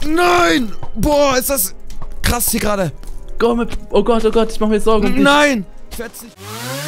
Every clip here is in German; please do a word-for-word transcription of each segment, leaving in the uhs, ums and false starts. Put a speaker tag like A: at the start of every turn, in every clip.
A: Nein! Boah, ist das krass hier gerade.
B: Oh Gott, oh Gott, ich mach mir Sorgen um dich.
A: Nein! Fetz nicht.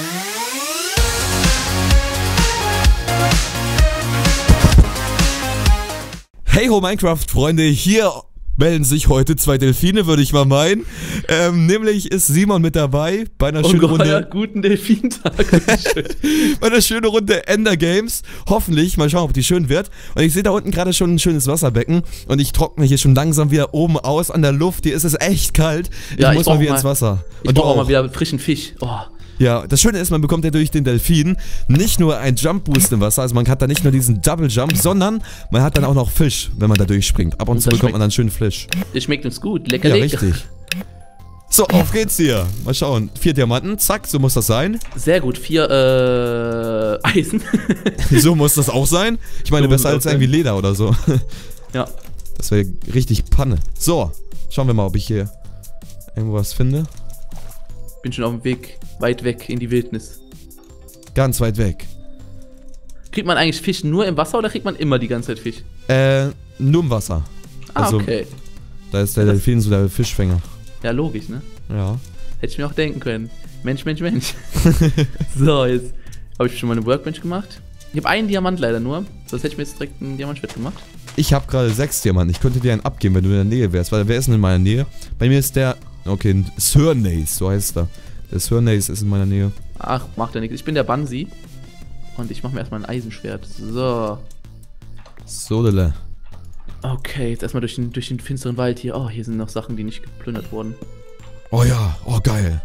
A: Hey ho Minecraft-Freunde, hier melden sich heute zwei Delfine, würde ich mal meinen. Ähm, nämlich ist Simon mit dabei bei einer schönen Runde.
B: Ja, guten Delfintag.
A: Bei einer schönen Runde Ender Games. Hoffentlich, mal schauen, ob die schön wird. Und ich sehe da unten gerade schon ein schönes Wasserbecken. Und ich trockne hier schon langsam wieder oben aus an der Luft. Hier ist es echt kalt. Ich
B: ja,
A: muss
B: ich
A: mal wieder
B: mal,
A: ins Wasser.
B: Ich brauche auch mal wieder frischen Fisch. Oh.
A: Ja, das Schöne ist, man bekommt ja durch den Delfin nicht nur einen Jump Boost im Wasser, also man hat da nicht nur diesen Double Jump, sondern man hat dann auch noch Fisch, wenn man da durchspringt. Ab und, und zu bekommt man dann schön Fisch.
B: Das schmeckt uns gut, lecker.
A: Ja, richtig. So, auf geht's hier. Mal schauen. Vier Diamanten, zack, so muss das sein.
B: Sehr gut, vier äh, Eisen.
A: So muss das auch sein. Ich meine,
B: so
A: besser als irgendwie Leder oder so.
B: Ja.
A: Das wäre richtig Panne. So, schauen wir mal, ob ich hier irgendwo was finde.
B: Bin schon auf dem Weg, weit weg in die Wildnis.
A: Ganz weit weg.
B: Kriegt man eigentlich Fisch nur im Wasser oder kriegt man immer die ganze Zeit Fisch?
A: Äh, nur im Wasser.
B: Ah,
A: also,
B: okay.
A: Da ist der Delfin so der Fischfänger.
B: Ja, logisch, ne?
A: Ja.
B: Hätte ich mir auch denken können. Mensch, Mensch, Mensch. So, jetzt habe ich schon mal eine Workbench gemacht. Ich habe einen Diamant leider nur. Sonst hätte ich mir jetzt direkt ein Diamantschwert gemacht.
A: Ich habe gerade sechs Diamanten. Ich könnte dir einen abgeben, wenn du in der Nähe wärst. Weil wer ist denn in meiner Nähe? Bei mir ist der... Okay, Surnace, so heißt er. Der Surnace ist in meiner Nähe.
B: Ach, macht ja nichts. Ich bin der Bansi. Und ich mache mir erstmal ein Eisenschwert. So.
A: Sodele.
B: Okay, jetzt erstmal durch den, durch den finsteren Wald hier. Oh, hier sind noch Sachen, die nicht geplündert wurden.
A: Oh ja, oh geil.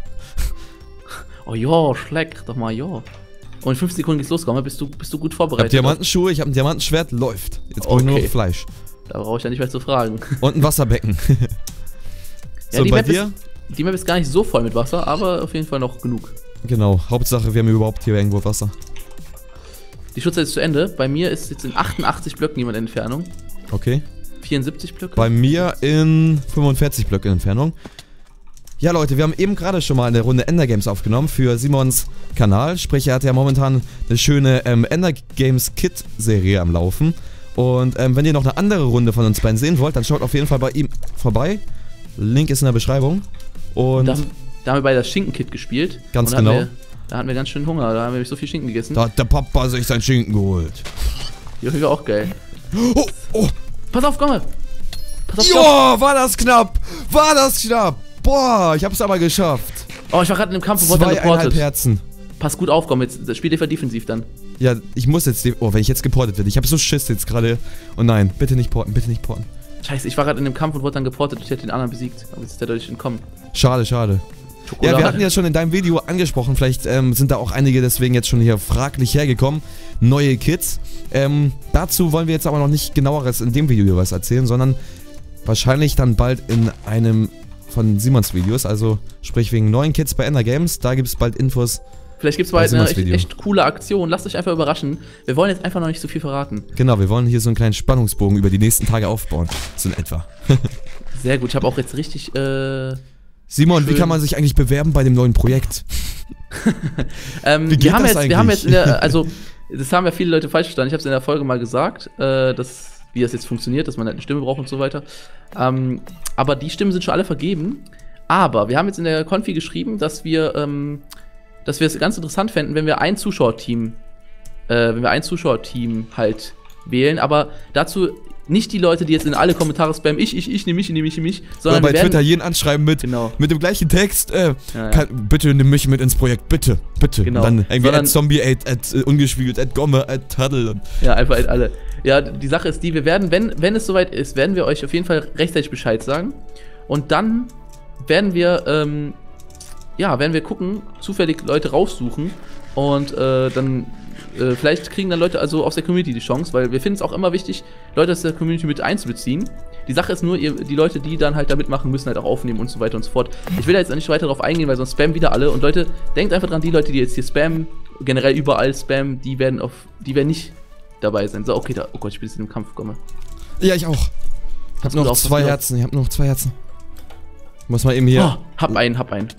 B: Oh ja, schleck doch mal, ja. Und in fünf Sekunden geht's los, komm, bist du, bist du gut vorbereitet?
A: Ich hab Diamantenschuhe, ich hab ein Diamantenschwert, läuft. Jetzt brauche ich nur noch Fleisch.
B: Da brauche ich ja nicht mehr zu fragen.
A: Und ein Wasserbecken.
B: Ja, so, die bei Map dir? Ist, die Map ist gar nicht so voll mit Wasser, aber auf jeden Fall noch genug.
A: Genau, Hauptsache wir haben überhaupt hier irgendwo Wasser.
B: Die Schutzzeit ist zu Ende. Bei mir ist jetzt in achtundachtzig Blöcken jemand in Entfernung.
A: Okay.
B: vierundsiebzig Blöcke.
A: Bei mir in fünfundvierzig Blöcke Entfernung. Ja Leute, wir haben eben gerade schon mal eine Runde Ender Games aufgenommen für Simons Kanal. Sprich, er hat ja momentan eine schöne ähm, Ender Games Kit Serie am Laufen. Und ähm, wenn ihr noch eine andere Runde von uns beiden sehen wollt, dann schaut auf jeden Fall bei ihm vorbei. Link ist in der Beschreibung. Und
B: da, da haben wir bei das Schinken-Kit gespielt.
A: Ganz genau.
B: Wir, da hatten wir ganz schön Hunger, da haben wir so viel Schinken gegessen.
A: Da hat der Papa sich sein Schinken geholt.
B: Ja, war auch geil.
A: Oh, oh.
B: Pass auf, Gomme!
A: Pass auf, Joa, war das knapp! War das knapp! Boah, ich hab's aber geschafft.
B: Oh, ich war gerade in einem Kampf und wurde dann geportet.
A: Herzen.
B: Pass gut auf, Gomme, jetzt spiel dir defensiv dann.
A: Ja, ich muss jetzt, oh, wenn ich jetzt geportet werde. Ich habe so Schiss jetzt gerade. Oh nein, bitte nicht porten, bitte nicht porten.
B: Scheiße, ich war gerade in dem Kampf und wurde dann geportet. Ich hätte den anderen besiegt. Aber jetzt ist der dadurch entkommen.
A: Schade, schade. Schokolade. Ja, wir hatten ja schon in deinem Video angesprochen, vielleicht ähm, sind da auch einige deswegen jetzt schon hier fraglich hergekommen. Neue Kits. Ähm, dazu wollen wir jetzt aber noch nicht genaueres in dem Video was erzählen, sondern wahrscheinlich dann bald in einem von Simons Videos. Also sprich wegen neuen Kits bei Ender Games. Da gibt es bald Infos.
B: Vielleicht gibt es bald eine echt, echt coole Aktion. Lasst euch einfach überraschen. Wir wollen jetzt einfach noch nicht so viel verraten.
A: Genau, wir wollen hier so einen kleinen Spannungsbogen über die nächsten Tage aufbauen. So in etwa.
B: Sehr gut, ich habe auch jetzt richtig, äh...
A: Simon,
B: schön.
A: Wie kann man sich eigentlich bewerben bei dem neuen Projekt?
B: ähm,
A: wie geht
B: wir haben
A: das
B: jetzt,
A: eigentlich?
B: Wir haben jetzt, in der, also, das haben ja viele Leute falsch verstanden. Ich habe es in der Folge mal gesagt, äh, dass, wie das jetzt funktioniert, dass man halt eine Stimme braucht und so weiter. Ähm, aber die Stimmen sind schon alle vergeben. Aber wir haben jetzt in der Konfi geschrieben, dass wir, ähm, dass wir es ganz interessant fänden, wenn wir ein Zuschauerteam, äh, wenn wir ein Zuschauerteam halt wählen, aber dazu nicht die Leute, die jetzt in alle Kommentare spammen, ich, ich, ich, nehme mich, nehme mich, nehme mich, sondern
A: oder bei
B: wir werden
A: Twitter jeden anschreiben mit,
B: genau.
A: mit dem gleichen Text, äh,
B: ja, ja.
A: Kann, bitte nimm mich mit ins Projekt, bitte, bitte.
B: Genau.
A: Und dann irgendwie
B: sondern,
A: at Zombie, at, at uh, ungespiegelt, at Gomme, at Tuddle. Und
B: ja, einfach at alle. Ja, die Sache ist die, wir werden, wenn, wenn es soweit ist, werden wir euch auf jeden Fall rechtzeitig Bescheid sagen. Und dann werden wir, ähm, ja, werden wir gucken, zufällig Leute raussuchen und äh, dann äh, vielleicht kriegen dann Leute also aus der Community die Chance, weil wir finden es auch immer wichtig, Leute aus der Community mit einzubeziehen. Die Sache ist nur, ihr, die Leute, die dann halt da mitmachen, müssen halt auch aufnehmen und so weiter und so fort. Ich will da jetzt nicht weiter drauf eingehen, weil sonst spammen wieder alle. Und Leute, denkt einfach dran, die Leute, die jetzt hier spammen, generell überall spammen, die werden auf, die werden nicht dabei sein. So, okay, da, oh Gott, ich bin jetzt in dem Kampf, komme.
A: Ja, ich auch. Ich hab noch zwei Herzen, ich hab noch zwei Herzen. Muss mal eben hier.
B: Oh, hab einen, hab einen.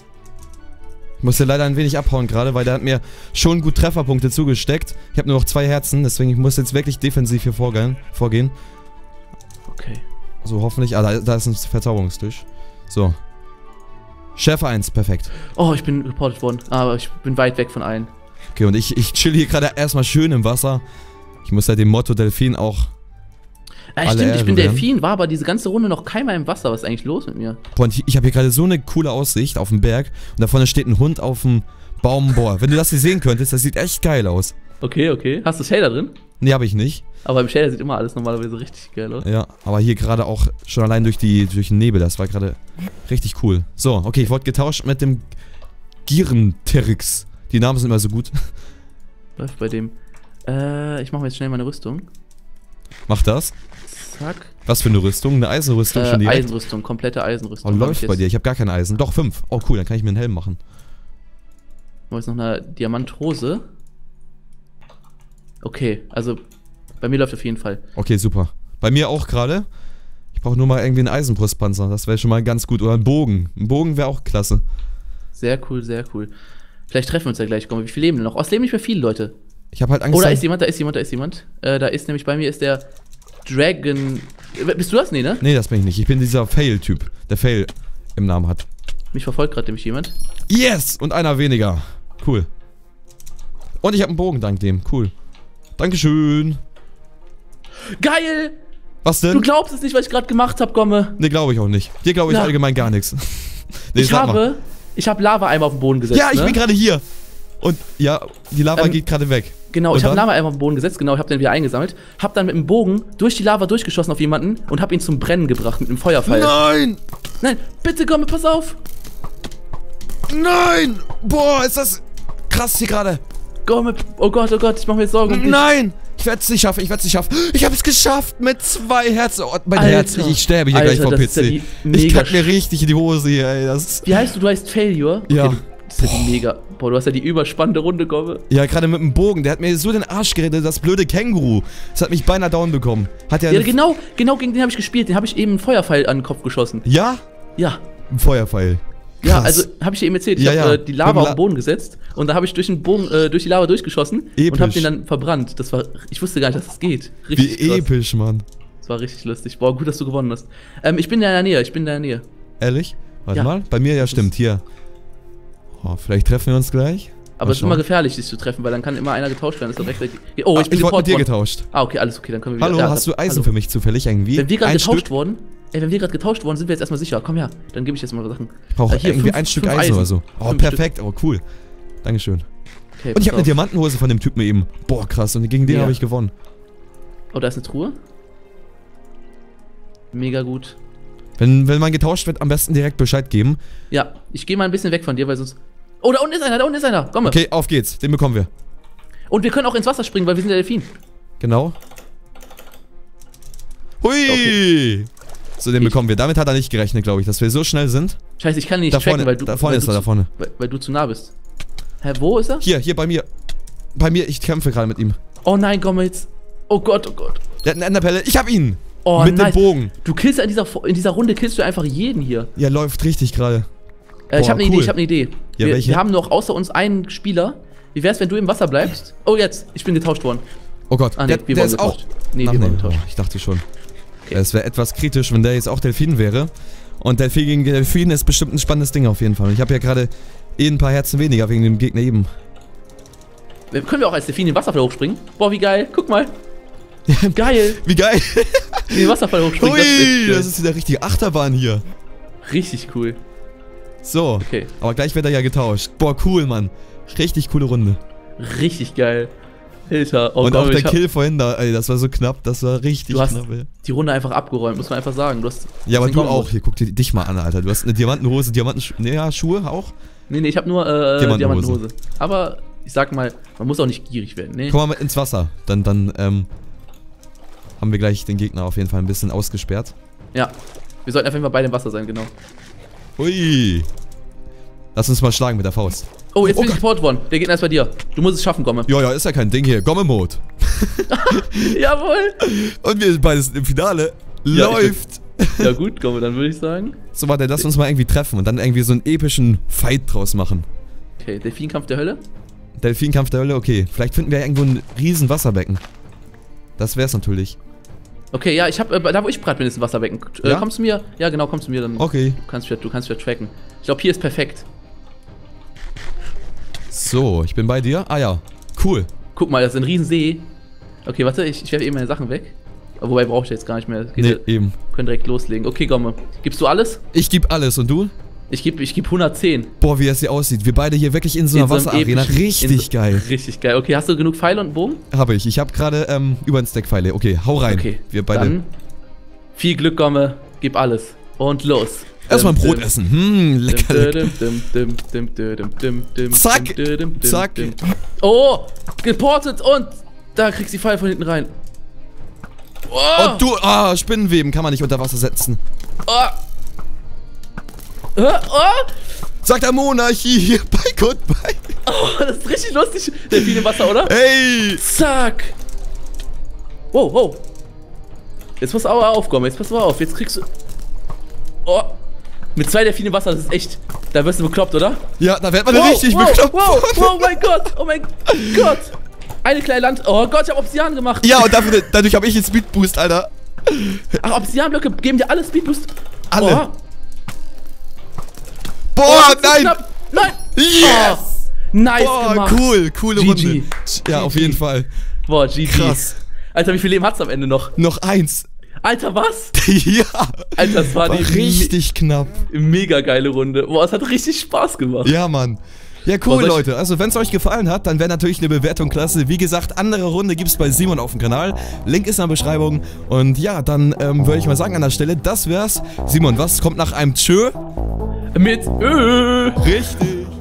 A: Ich muss ja leider ein wenig abhauen gerade, weil der hat mir schon gut Trefferpunkte zugesteckt. Ich habe nur noch zwei Herzen, deswegen ich muss jetzt wirklich defensiv hier vorgehen. vorgehen.
B: Okay.
A: So, hoffentlich. Ah, da, da ist ein Verzauberungstisch. So. Chef eins, perfekt.
B: Oh, ich bin reportet worden. Aber ich bin weit weg von allen.
A: Okay, und ich, ich chill hier gerade erstmal schön im Wasser. Ich muss ja dem Motto Delfin auch.
B: Ja, stimmt, ich bin Delfin, war aber diese ganze Runde noch keiner im Wasser. Was ist eigentlich los mit mir?
A: Boah, und ich, ich habe hier gerade so eine coole Aussicht auf den Berg. Und da vorne steht ein Hund auf dem Baum. Boah, wenn du das hier sehen könntest, das sieht echt geil aus.
B: Okay, okay. Hast du Shader drin?
A: Nee, habe ich nicht.
B: Aber im Shader sieht immer alles normalerweise richtig geil aus.
A: Ja, aber hier gerade auch schon allein durch, die, durch den Nebel. Das war gerade richtig cool. So, okay, ich wurde getauscht mit dem Girenterix. Die Namen sind immer so gut.
B: Läuft bei dem. Äh, ich mache mir jetzt schnell meine Rüstung.
A: Mach das.
B: Zack.
A: Was für eine Rüstung? Eine Eisenrüstung
B: Äh,
A: schon direkt?
B: Eisenrüstung, komplette Eisenrüstung.
A: Oh, läuft bei dir. Ich habe gar kein Eisen. Doch, fünf. Oh, cool, dann kann ich mir einen Helm machen.
B: Ich jetzt noch eine Diamanthose. Okay, also bei mir läuft auf jeden Fall.
A: Okay, super. Bei mir auch gerade. Ich brauche nur mal irgendwie einen Eisenbrustpanzer. Das wäre schon mal ganz gut. Oder einen Bogen. Ein Bogen wäre auch klasse.
B: Sehr cool, sehr cool. Vielleicht treffen wir uns ja gleich. Komm, wie viele leben denn noch? Oh, es leben nicht mehr viele Leute.
A: Ich habe halt Angst.
B: Oh, da ist jemand, da ist jemand, da ist jemand. Äh, da ist nämlich bei mir ist der Dragon. Bist du das? Nee, ne?
A: Nee, das bin ich nicht. Ich bin dieser Fail-Typ, der Fail im Namen hat.
B: Mich verfolgt gerade nämlich jemand.
A: Yes! Und einer weniger. Cool. Und ich habe einen Bogen dank dem. Cool. Dankeschön.
B: Geil!
A: Was denn?
B: Du glaubst es nicht, was ich gerade gemacht habe, Gomme.
A: Nee, glaube ich auch nicht. Dir glaube ich
B: Ja.
A: allgemein gar nichts. Nee,
B: ich
A: sag
B: habe,
A: mal.
B: ich habe Lava-Eimer auf den Boden gesetzt.
A: Ja, ich
B: ne?
A: bin gerade hier. Und ja, die Lava
B: Ähm,
A: geht gerade weg.
B: Genau,
A: Und
B: ich habe
A: dann?
B: Lava-Eimer auf den Boden gesetzt, genau, ich habe den wieder eingesammelt. Hab dann mit dem Bogen durch die Lava durchgeschossen auf jemanden und hab ihn zum Brennen gebracht mit einem Feuerpfeil.
A: Nein!
B: Nein, bitte Gomme, pass auf!
A: Nein! Boah, ist das krass hier gerade.
B: Gomme, oh Gott, oh Gott, ich mache mir jetzt Sorgen um dich.
A: Nein! Ich werde es nicht schaffen, ich werde es nicht schaffen. Ich habe es geschafft mit zwei Herzen. Oh, mein
B: Alter.
A: Herz, ich, ich sterbe hier
B: Alter,
A: gleich vom
B: das
A: P
B: ist ja
A: C.
B: die
A: Ich
B: mega
A: kack mir richtig in die Hose hier, ey. Das
B: Wie heißt du? Du heißt Failure?
A: Ja.
B: Okay, das ist ja die mega. Boah, du hast ja die überspannende Runde, Gomme.
A: ja, gerade mit dem Bogen, der hat mir so den Arsch gerettet, das blöde Känguru. Das hat mich beinahe down bekommen. Hat ja,
B: Ja,
A: eine-
B: genau, genau gegen den habe ich gespielt. Den habe ich eben einen Feuerpfeil an den Kopf geschossen.
A: Ja?
B: Ja.
A: Ein Feuerpfeil.
B: Ja,
A: Krass.
B: also habe ich dir eben erzählt, ich
A: Ja,
B: habe
A: ja.
B: äh, die Lava
A: Mit dem
B: auf
A: La-
B: den Boden gesetzt und da habe ich durch den Bogen, äh, durch die Lava durchgeschossen
A: Episch.
B: und habe den dann verbrannt. Das war, ich wusste gar nicht, dass das geht. Richtig
A: Wie
B: krass.
A: episch, Mann.
B: Das war richtig lustig. Boah, gut, dass du gewonnen hast. Ähm, ich bin in deiner Nähe, ich bin in deiner Nähe.
A: Ehrlich? Warte
B: Ja.
A: mal. Bei mir ja stimmt, hier. Oh, vielleicht treffen wir uns gleich.
B: Aber
A: Mal
B: es ist immer
A: schauen.
B: gefährlich, dich zu treffen, weil dann kann immer einer getauscht werden. Das ist doch rechtzeitig. Oh,
A: Ah,
B: ich bin
A: ich wurde mit
B: geportet
A: dir
B: worden.
A: getauscht.
B: Ah, okay, alles okay, dann können wir wieder.
A: Hallo,
B: ja,
A: hast du Eisen
B: hallo.
A: für mich zufällig irgendwie?
B: Wenn wir gerade
A: Ein
B: getauscht
A: Stück?
B: wurden, ey, wenn wir gerade getauscht worden, sind wir jetzt erstmal sicher. Komm her, dann gebe ich jetzt mal Sachen.
A: Ich brauche
B: Äh, hier,
A: irgendwie
B: fünf-
A: ein Stück
B: fünf
A: Eisen,
B: Eisen.
A: oder so. Oh,
B: Fünf
A: perfekt. Oh, cool. Dankeschön.
B: Okay,
A: Und ich habe
B: pass
A: eine
B: auf.
A: Diamantenhose von dem Typen eben. Boah, krass. Und gegen den
B: Ja.
A: habe ich gewonnen.
B: Oh, da ist eine Truhe. Mega gut.
A: Wenn, wenn man getauscht wird, am besten direkt Bescheid geben.
B: Ja, ich gehe mal ein bisschen weg von dir, weil sonst. Oh, da unten ist einer, da unten ist einer. Komm mal.
A: Okay, auf geht's. Den bekommen wir.
B: Und wir können auch ins Wasser springen, weil wir sind der Delfin.
A: Genau. Hui!
B: Okay.
A: So, den
B: Ich-
A: bekommen wir. Damit hat er nicht gerechnet, glaube ich, dass wir so schnell sind.
B: Scheiße, ich kann ihn nicht
A: Da
B: tracken,
A: vorne,
B: weil du.
A: da vorne
B: weil
A: ist
B: du
A: er, da
B: zu-
A: vorne.
B: Weil, weil du zu nah bist. Hä, wo ist er?
A: Hier, hier bei mir. Bei mir, ich kämpfe gerade mit ihm.
B: Oh nein, komm jetzt. Oh Gott, oh Gott.
A: Der hat eine Enderpelle. Ich hab ihn!
B: Oh
A: mit
B: nice.
A: dem Bogen.
B: Du killst ja in dieser, in dieser Runde killst du einfach jeden hier.
A: Ja, läuft richtig gerade.
B: Äh, ich
A: Boah,
B: habe eine
A: cool.
B: Idee, ich habe eine Idee.
A: Ja,
B: wir,
A: welche?
B: wir haben noch außer uns einen Spieler. Wie wär's, wenn du im Wasser bleibst? Oh, jetzt. Ich bin getauscht worden.
A: Oh Gott,
B: Ah, nee,
A: der,
B: wir
A: der
B: wurden
A: ist auch...
B: getauscht. Nee,
A: Ach,
B: wir wurden
A: nee,
B: getauscht.
A: oh, ich dachte schon.
B: Okay.
A: Es wäre etwas kritisch, wenn der jetzt auch Delfin wäre. Und Delfin gegen Delfin ist bestimmt ein spannendes Ding auf jeden Fall. Und ich habe ja gerade eh ein paar Herzen weniger wegen dem Gegner eben.
B: Äh, Können wir auch als Delfin in den Wasserfall hochspringen? Boah, wie geil. Guck mal. Geil.
A: Wie geil!
B: In den Wasserfall hochspringen.
A: Ui,
B: das ist echt
A: das
B: geil.
A: ist wieder richtige Achterbahn hier.
B: Richtig cool.
A: So,
B: Okay.
A: aber gleich wird er ja getauscht. Boah, cool, Mann. Richtig coole Runde.
B: Richtig geil. Alter. Oh
A: Und
B: Gott,
A: auch der
B: ich hab
A: Kill vorhin da, ey, das war so knapp, das war richtig
B: Du hast
A: knapp, ey.
B: die Runde einfach abgeräumt, muss man einfach sagen. Du hast
A: Ja, aber
B: hast
A: du
B: den
A: auch.
B: Kombo.
A: Hier, guck dir dich mal an, Alter. Du hast eine Diamantenhose, Diamantenschuhe, ne, ja, Schuhe auch.
B: Nee, nee, ich habe nur äh,
A: Diamantenhose.
B: Diamantenhose. Aber ich sag mal, man muss auch nicht gierig werden, ne?
A: Komm mal mit ins Wasser. Dann, dann, ähm, haben wir gleich den Gegner auf jeden Fall ein bisschen ausgesperrt.
B: Ja. Wir sollten einfach mal beide im Wasser sein, genau.
A: Hui. Lass uns mal schlagen mit der Faust.
B: Oh, jetzt
A: Oh
B: bin ich
A: Gott.
B: geportet worden. Der Gegner ist bei dir. Du musst es schaffen, Gomme.
A: Ja, ja, ist ja kein Ding hier. Gomme-Mode.
B: Jawohl.
A: Und wir sind beides im Finale.
B: Ja, ich
A: Läuft.
B: Ja gut, Gomme, dann würde ich sagen.
A: So, warte, lass uns mal irgendwie treffen und dann irgendwie so einen epischen Fight draus machen.
B: Okay, Delfinkampf der Hölle.
A: Delfinkampf der Hölle, okay. Vielleicht finden wir ja irgendwo ein riesen Wasserbecken. Das wär's natürlich.
B: Okay, ja, ich habe, äh, da wo ich gerade bin, ist ein Wasserbecken. Äh,
A: Ja?
B: Kommst du mir? Ja, genau, kommst du mir dann.
A: Okay.
B: Du kannst wieder, du kannst wieder tracken. Ich glaube, hier ist perfekt.
A: So, ich bin bei dir. Ah ja, cool.
B: Guck mal, das ist ein Riesensee. Okay, warte, ich, ich werfe eben meine Sachen weg. Wobei brauche ich jetzt gar nicht mehr. Geht
A: Nee,
B: ja,
A: eben.
B: können direkt loslegen. Okay, Gomme. Gibst du alles?
A: Ich gebe alles und du?
B: Ich gebe ich geb hundertzehn.
A: Boah, wie es hier aussieht. Wir beide hier wirklich in so einer
B: In so einem
A: Wasserarena.
B: epischen-
A: Richtig
B: in so-
A: geil.
B: Richtig geil. Okay, hast du genug Pfeile und Bogen?
A: Habe ich. Ich habe gerade ähm, über den Stack Pfeile. Okay, hau rein.
B: Okay,
A: Wir beide.
B: dann viel Glück, Gomme. Gib alles. Und los.
A: Erstmal ein
B: Dim,
A: Brot
B: dim,
A: essen. Hm, lecker. lecker.
B: dim, dim, dim, dim, dim, dim, dim, dim,
A: Zack,
B: dim, dim, dim,
A: zack.
B: dim. Oh, geportet und da kriegst du die Pfeile von hinten rein. Oh,
A: Und du, ah, Spinnenweben kann man nicht unter Wasser setzen.
B: oh. Oh, oh.
A: Sagt der Monarchie hier bei Goodbye.
B: Oh, das ist richtig lustig. Delfin im Wasser, oder?
A: Ey.
B: Zack. Wow, wow. Jetzt pass aber auf, Gomme. Jetzt pass mal auf. Jetzt kriegst du... Oh. Mit zwei Delfinen im Wasser, das ist echt... Da wirst du bekloppt, oder?
A: Ja, da wird man
B: Wow,
A: richtig
B: wow,
A: bekloppt.
B: wow, oh mein Gott. Oh mein Gott. Eine kleine Land... Oh Gott, ich hab Obsidian gemacht.
A: Ja, und dafür, dadurch habe ich einen Speedboost, Alter.
B: Ach, Obsidianblöcke geben dir alle Speedboost.
A: Alle.
B: Oh.
A: Boah,
B: Oh, das ist
A: nein.
B: knapp. Nein.
A: Yes.
B: Oh. Nice
A: Boah,
B: gemacht.
A: cool. Coole
B: G G.
A: Runde. Ja, auf jeden Fall.
B: Boah, G G.
A: Krass.
B: Alter, wie viel Leben hat's am Ende noch?
A: Noch eins.
B: Alter, was?
A: Ja.
B: Alter, das war,
A: War
B: die
A: richtig knapp.
B: me mega geile Runde. Boah, es hat richtig Spaß gemacht.
A: Ja, Mann. Ja,
B: Boah,
A: cool,
B: soll ich-
A: Leute. Also, wenn es euch gefallen hat, dann wäre natürlich eine Bewertung klasse. Wie gesagt, andere Runde gibt's bei Simon auf dem Kanal. Link ist in der Beschreibung. Und ja, dann ähm, würde ich mal sagen an der Stelle, das wär's. Simon, was kommt nach einem Tschö?
B: Mit Ö.
A: Richtig.